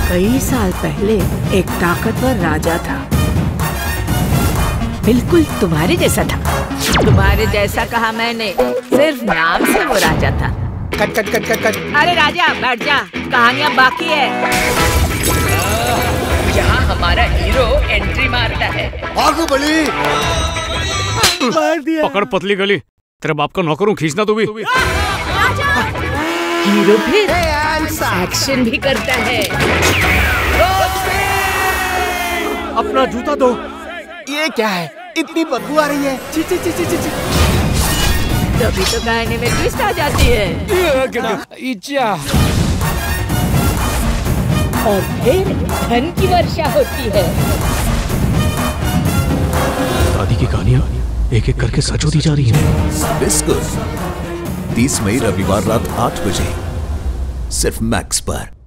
कई साल पहले एक ताकतवर राजा था, बिल्कुल तुम्हारे जैसा था। तुम्हारे जैसा कहा मैंने, सिर्फ नाम से वो राजा था। Cut cut cut cut cut. अरे राजा बैठ जा, कहानियाँ बाकी है। यहाँ हमारा हीरो एंट्री मारता है। भागो बली। मार दिया। पकड़ पतली गली, तेरे बाप का नौकर हूँ, खींचना तू भी। हीरो फिर एक्शन भी करता है। अपना जूता दो। ये क्या है? इतनी बदबू आ रही है। ची ची ची ची ची ची। तभी तो कहानी में ट्विस्ट आ जाती है। और फिर धन की वर्षा होती है। दादी की कहानियाँ एक एक करके सच होती जा रही हैं। बिल्कुल। 30 मई रविवार रात 8 बजे सिर्फ मैक्स पर।